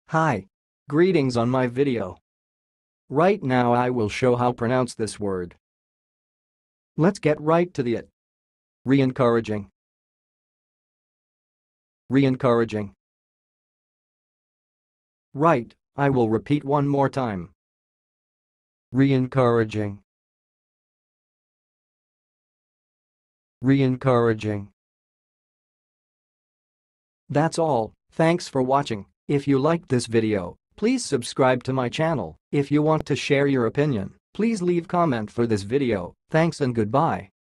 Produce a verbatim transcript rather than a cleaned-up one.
Hi. Greetings on my video. Right now I will show how pronounce this word. Let's get right to the it. Reencouraging. Reencouraging. Right, I will repeat one more time. Reencouraging. Reencouraging. That's all. Thanks for watching. If you liked this video, please subscribe to my channel. If you want to share your opinion, please leave comment for this video. Thanks and goodbye.